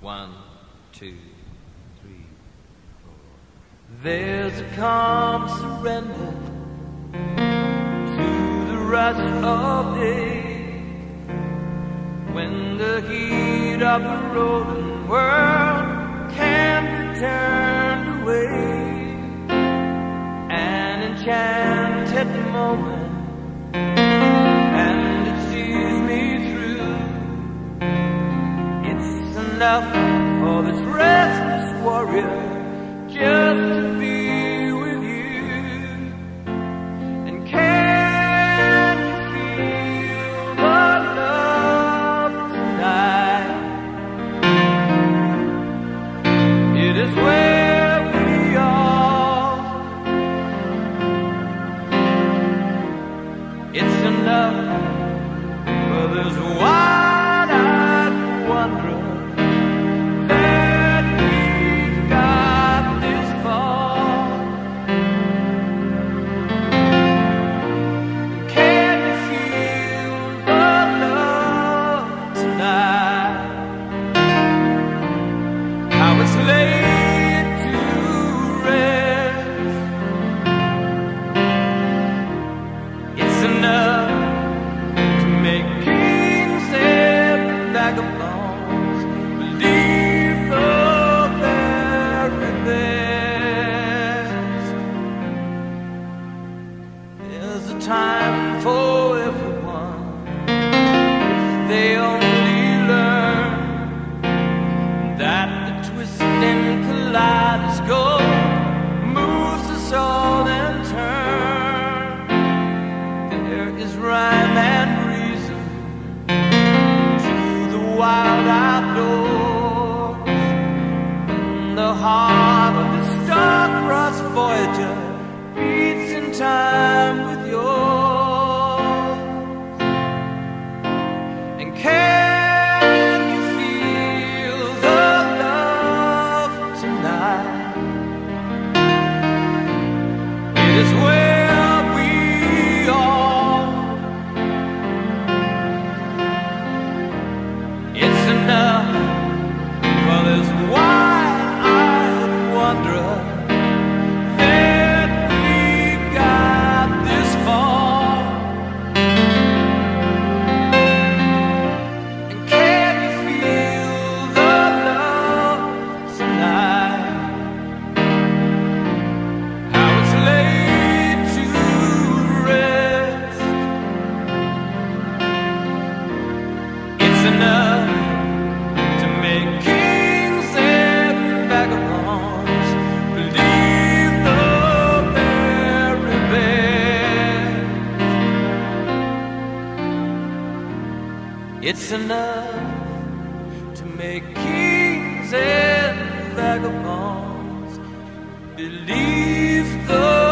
1, 2, 3, 4. There's a calm surrender to the rush of day, when the heat of the rolling world can be turned away. An enchanted moment, and it sees me through. It's enough for this restless warrior just to be with you. And can you feel the love tonight? It is where we are. It's enough for this wide-eyed wanderer that we've got this far. Can you feel the love tonight? How it's laid to rest. It's enough to make kings and vagabonds believe the very best. There's a time for everyone if they only learn that the twisting kaleidoscope moves us all in turn. There is rhyme and reason to the wild outdoors. And the heart of the star-crossed voyager beats in time with yours. And can you feel the love tonight? It is where we are. It's enough for this wide-eyed wanderer that we got this far. And can you feel the love tonight? How it's laid to rest. It's enough to make kings and vagabonds believe the very best. It's enough to make kings and vagabonds believe the